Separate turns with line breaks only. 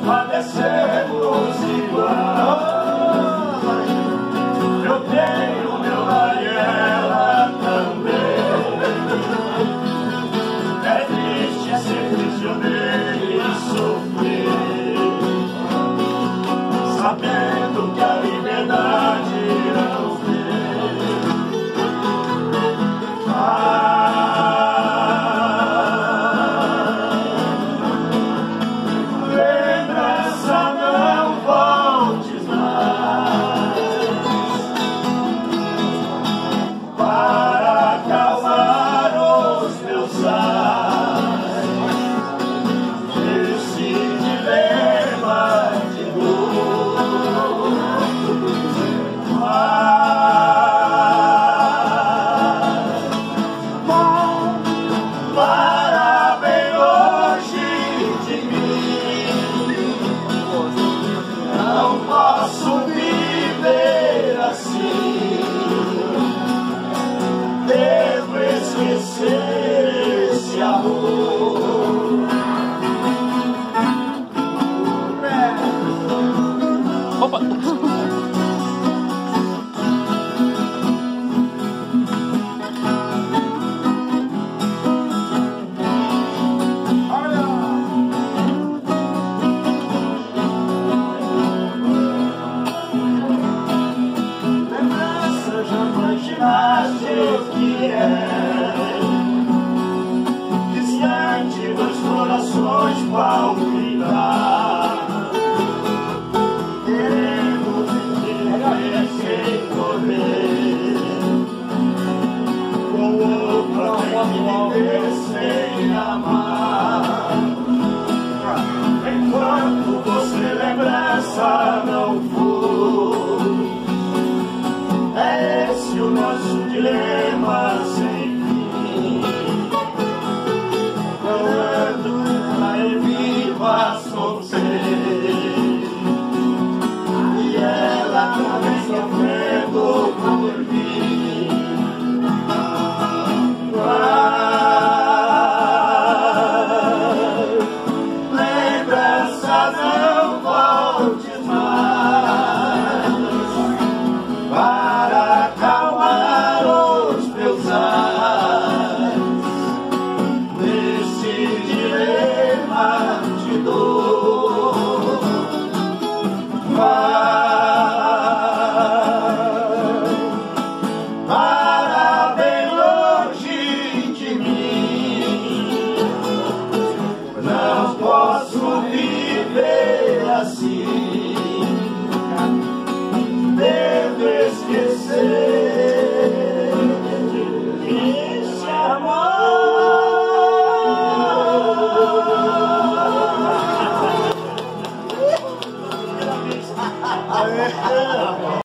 padecemos igual. Eu tenho meu lar e ela também. É triste ser prisioneiro e sofrer, sabendo que a liberdade não vem. Lembrança, não voltes mais para acalmar os meus ais. Esse dilema de dor, para bem longe de mim. Não posso viver assim. Devo esquecer esse amor.
Opa!
Lembrança, já imaginaste o que é distante dos corações palpitar, querendo viver sem correr, com outra viver sem amar. Enquanto você lembrança não for, é esse o nosso dilema sem fim. Quando ela é viva, sofrer, e ela também sofrendo por mim. Lembrança, não voltes mais para acalmar os meus ais. Nesse dilema de dor, para bem longe de mim. Não posso viver assim.